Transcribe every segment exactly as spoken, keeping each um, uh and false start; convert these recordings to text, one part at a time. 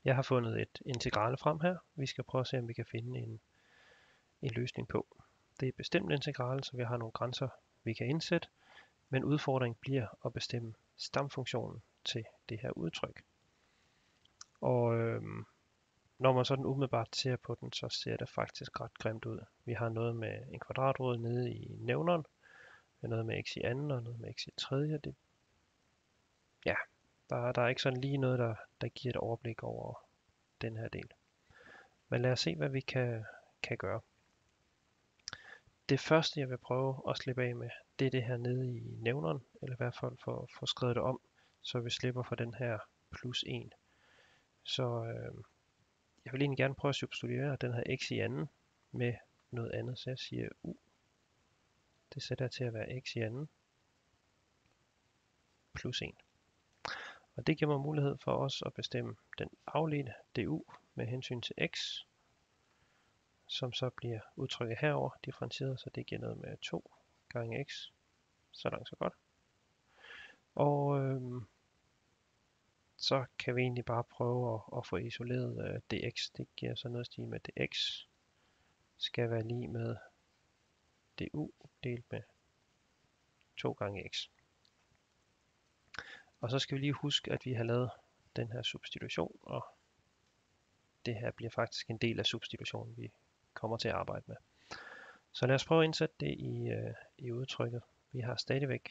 Jeg har fundet et integral frem her. Vi skal prøve at se, om vi kan finde en, en løsning på. Det er bestemt integral, så vi har nogle grænser, vi kan indsætte, men udfordringen bliver at bestemme stamfunktionen til det her udtryk. Og øhm, når man sådan umiddelbart ser på den, så ser det faktisk ret grimt ud. Vi har noget med en kvadratrod nede i nævneren, noget med x i anden og noget med x i tredje. Det, ja, der, der er ikke sådan lige noget, der, der giver et overblik over den her del. Men lad os se, hvad vi kan, kan gøre. Det første, jeg vil prøve at slippe af med, det er det her nede i nævneren, eller i hvert fald få, få skrevet det om, så vi slipper for den her plus en. Så øh, jeg vil egentlig gerne prøve at substituere den her x i anden med noget andet, så jeg siger u. Det sætter jeg til at være x i anden plus en. Og det giver mig mulighed for os at bestemme den afledte du med hensyn til x, som så bliver udtrykket herover differentieret, så det giver noget med to gange x. Så langt så godt. Og øhm, så kan vi egentlig bare prøve at, at få isoleret øh, dx. Det giver så noget stil med dx skal være lige med du delt med to gange x. Og så skal vi lige huske, at vi har lavet den her substitution, og det her bliver faktisk en del af substitutionen, vi kommer til at arbejde med. Så lad os prøve at indsætte det i, øh, i udtrykket. Vi har stadigvæk,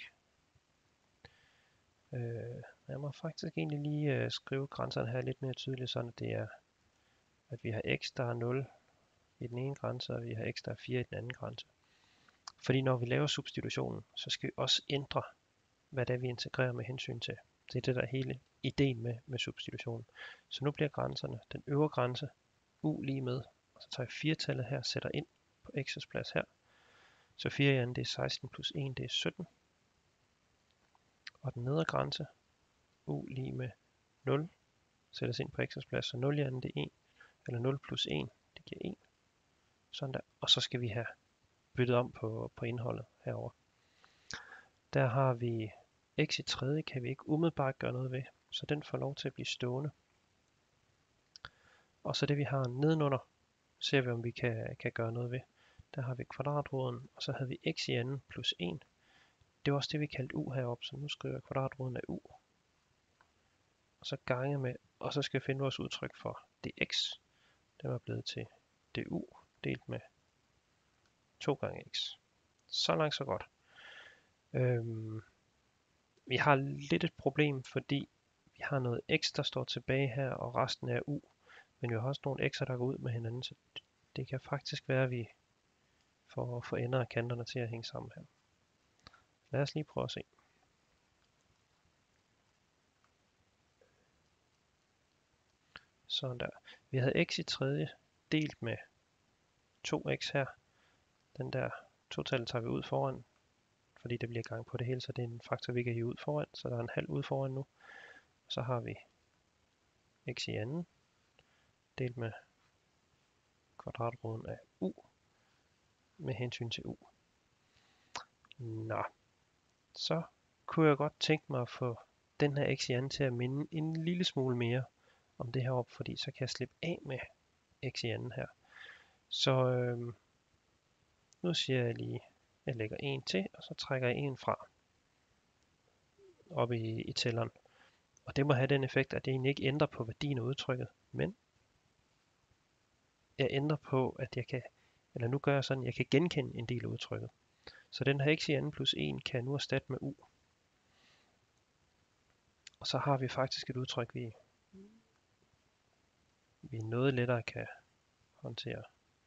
øh, jeg må faktisk egentlig lige øh, skrive grænserne her lidt mere tydeligt, sådan at det er, at vi har x, der er nul i den ene grænse, og vi har x, der er fire i den anden grænse. Fordi når vi laver substitutionen, så skal vi også ændre, hvad det er, vi integrerer med hensyn til. Det er det, der er hele ideen med, med substitutionen. Så nu bliver grænserne, den øvre grænse, u lige med, og så tager jeg fire-tallet her, sætter ind på x's plads her. Så fire i anden, det er seksten plus en, det er sytten. Og den nedre grænse, u lige med nul, sættes ind på x's plads, så nul i anden, det er en, eller nul plus en, det giver en. Sådan der. Og så skal vi have byttet om på, på indholdet herover. Der har vi x i tredje, kan vi ikke umiddelbart gøre noget ved, så den får lov til at blive stående. Og så det vi har nedenunder, ser vi om vi kan, kan gøre noget ved. Der har vi kvadratroden, og så havde vi x i anden plus en. Det var også det vi kaldte u heroppe, så nu skriver jeg kvadratroden af u. Og så gange med, og så skal vi finde vores udtryk for dx. Den var blevet til du delt med to gange x. Så langt så godt. Øhm, vi har lidt et problem, fordi vi har noget x, der står tilbage her, og resten er u. Men vi har også nogle x'er, der går ud med hinanden, så det kan faktisk være, at vi får, får ender af kanterne til at hænge sammen her. Lad os lige prøve at se. Sådan der. Vi havde x i tredje delt med to x her. Den der total tager vi ud foran, fordi det bliver gang på det hele, så det er en faktor, vi kan hive ud foran, så der er en halv ud foran nu. Så har vi x i anden delt med kvadratroden af u med hensyn til u. Nå, så kunne jeg godt tænke mig at få den her x i anden til at minde en lille smule mere om det her op, fordi så kan jeg slippe af med x i anden her. Så øhm, nu siger jeg lige, jeg lægger en til, og så trækker jeg en fra op i, i tælleren. Og det må have den effekt, at det egentlig ikke ændrer på værdien af udtrykket, men jeg ændrer på, at jeg kan, eller nu gør jeg sådan, at jeg kan genkende en del af udtrykket. Så den her x i anden plus en kan jeg nu erstatte med u. Og så har vi faktisk et udtryk, vi, vi noget lettere kan håndtere.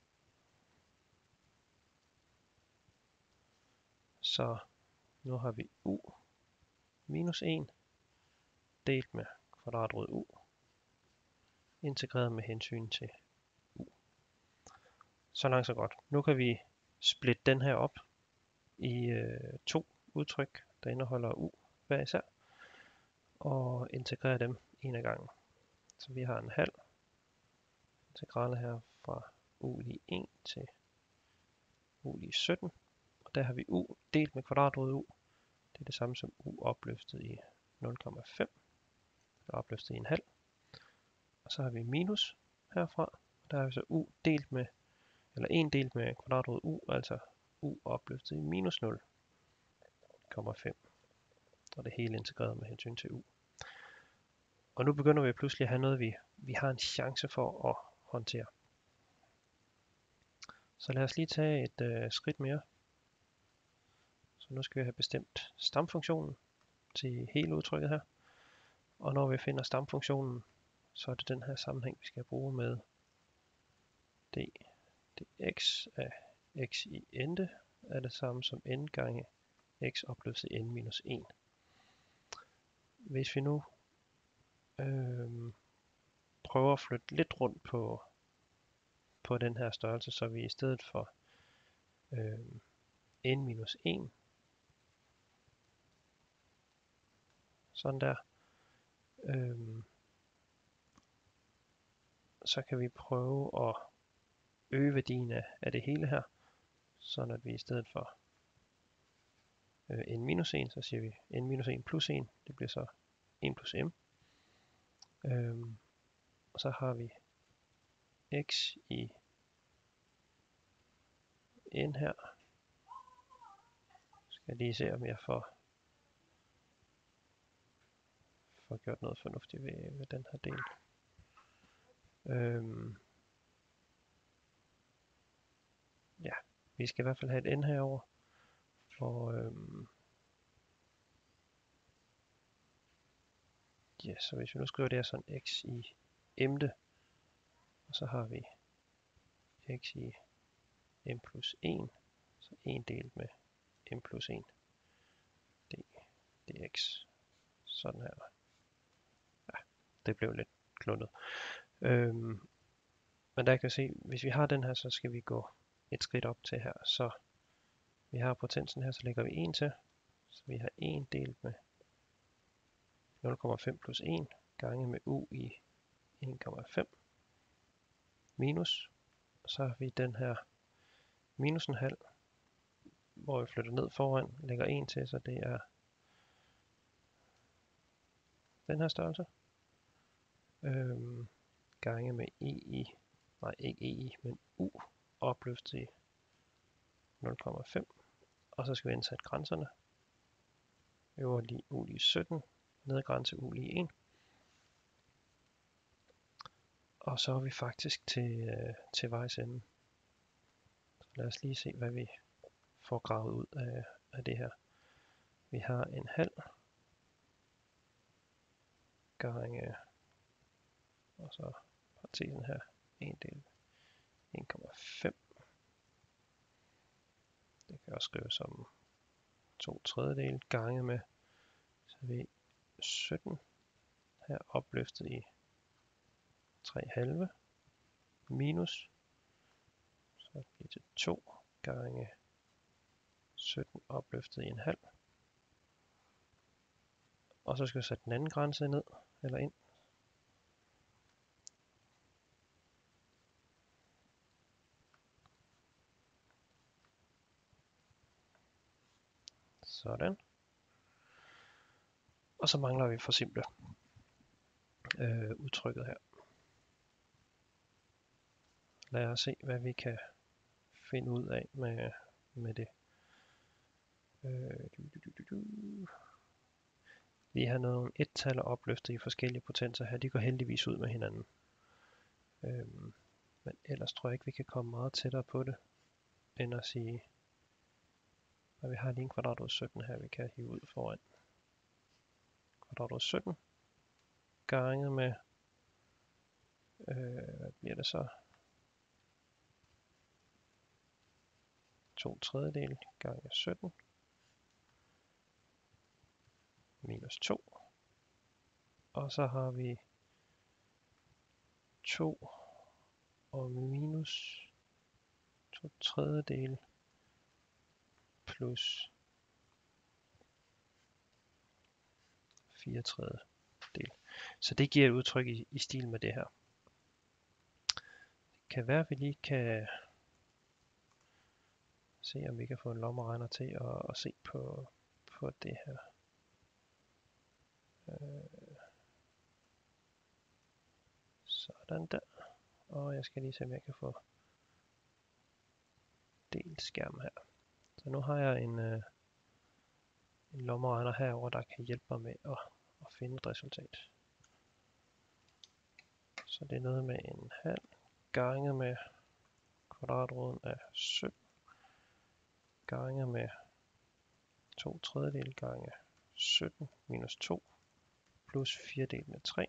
Så nu har vi u minus en delt med kvadratrod u, integreret med hensyn til u. Så langt så godt. Nu kan vi splitte den her op i øh, to udtryk, der indeholder u hver især, og integrere dem en af gangen. Så vi har en halv integrale her fra u lige en til u lige sytten, og der har vi u delt med kvadratrod u. Det er det samme som u opløftet i nul komma fem, opløftet i en halv. Og så har vi minus herfra. Der er så u delt med, eller en delt med kvadratrod u, altså u opløftet i minus nul komma fem. Og det hele integreret med hensyn til u. Og nu begynder vi pludselig at have noget, vi, vi har en chance for at håndtere. Så lad os lige tage et øh, skridt mere. Så nu skal vi have bestemt stamfunktionen til hele udtrykket her. Og når vi finder stamfunktionen, så er det den her sammenhæng, vi skal bruge med d dx af x i ente er det samme som n gange x opløftet i n minus en. Hvis vi nu øh, prøver at flytte lidt rundt på, på den her størrelse, så vi i stedet for øh, n minus en, sådan der, øh, så kan vi prøve at øge værdien af, af det hele her, sådan at vi i stedet for øh, n minus en, så siger vi n minus en plus en, det bliver så en plus m. Øhm, og så har vi x i n her. Skal jeg lige se, om jeg får, får gjort noget fornuftigt ved, ved den her del. Øhm, ja, vi skal i hvert fald have et n herover. Og øhm, ja, så hvis vi nu skriver det her sådan x i emte, og så har vi x i m plus en, så en delt med m plus en, d, dx, sådan her. Ja, det blev lidt kluntet. Øhm, men der kan vi se, hvis vi har den her, så skal vi gå et skridt op til her. Så vi har potensen her, så lægger vi en til. Så vi har en delt med nul komma fem plus en gange med u i en komma fem minus. Så har vi den her minus en halv, hvor vi flytter ned foran, lægger en til, så det er den her størrelse. Øhm, gange med e i, nej ikke e i, men u opløftet i nul komma fem. Og så skal vi indsætte grænserne. Øvre lige u lige sytten, nede grænse u lige en. Og så er vi faktisk til, øh, til vejs ende. Så lad os lige se, hvad vi får gravet ud af, af det her. Vi har en halv gange, og så parentesen her, en del en komma fem. Det kan også skrives som to tredjedel gange med, så vi sytten her opløftet i tre halve minus, så bliver det to gange sytten opløftet i en halv. Og så skal vi sætte den anden grænse ned, eller ind. Sådan. Og så mangler vi for simple øh, udtrykket her. Lad os se, hvad vi kan finde ud af med, med det. Øh, du, du, du, du, du. Vi har nogle et-tal og opløftet i forskellige potenser her. De går heldigvis ud med hinanden. Øhm, men ellers tror jeg ikke, vi kan komme meget tættere på det, end at sige, at vi har lige en kvadratrod sytten her, vi kan hive ud foran. Kvadratrod sytten gange med, øh, hvad bliver det så? to tredjedel gange sytten minus to. Og så har vi to og minus to tredjedel plus fire tredjedel. Så det giver et udtryk i, i stil med det her. Det kan være, at vi lige kan se, om vi kan få en lommeregner til at, at se på, på det her. Så Sådan der. Og jeg skal lige se, om jeg kan få delt skærm her. Så nu har jeg en, øh, en lommeregner herover, der kan hjælpe mig med at, at finde et resultat. Så det er noget med en halv gange med kvadratroden af sytten gange med to tredjedel gange sytten minus to plus fire delt med tre.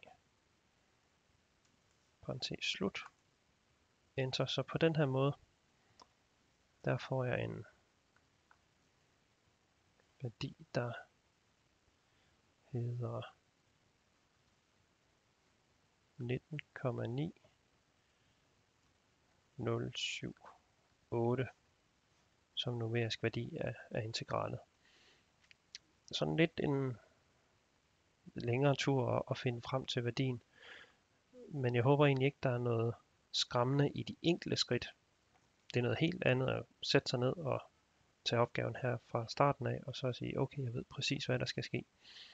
Parentes slut. Enter. Så på den her måde, der får jeg en værdi, der hedder nitten komma ni nul syv otte som numerisk værdi af, af integralet. Sådan lidt en længere tur at, at finde frem til værdien, men jeg håber egentlig ikke, der er noget skræmmende i de enkelte skridt. Det er noget helt andet at sætte sig ned og tage opgaven her fra starten af, og så sige, okay, jeg ved præcis, hvad der skal ske.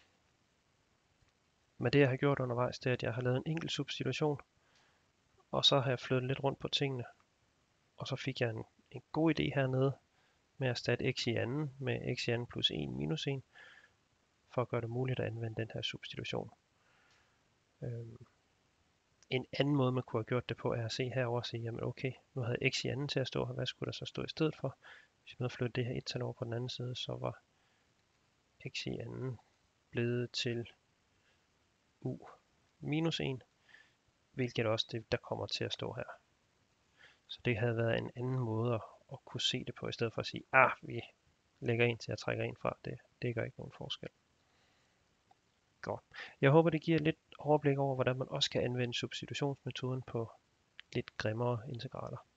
Men det, jeg har gjort undervejs, det er, at jeg har lavet en enkelt substitution, og så har jeg flyttet lidt rundt på tingene, og så fik jeg en, en god idé hernede med at erstatte x i anden med x i anden plus en minus en, for at gøre det muligt at anvende den her substitution. Øhm, en anden måde, man kunne have gjort det på, er at se herover og sige, jamen okay, nu havde x i anden til at stå her, hvad skulle der så stå i stedet for? Hvis vi nu flytte det her et-tal over på den anden side, så var x i anden blevet til u minus en, hvilket er også det, der kommer til at stå her. Så det havde været en anden måde at, at kunne se det på, i stedet for at sige, ah, vi lægger en til at trække en fra. Det, det gør ikke nogen forskel. Godt. Jeg håber, det giver lidt overblik over, hvordan man også kan anvende substitutionsmetoden på lidt grimmere integraler.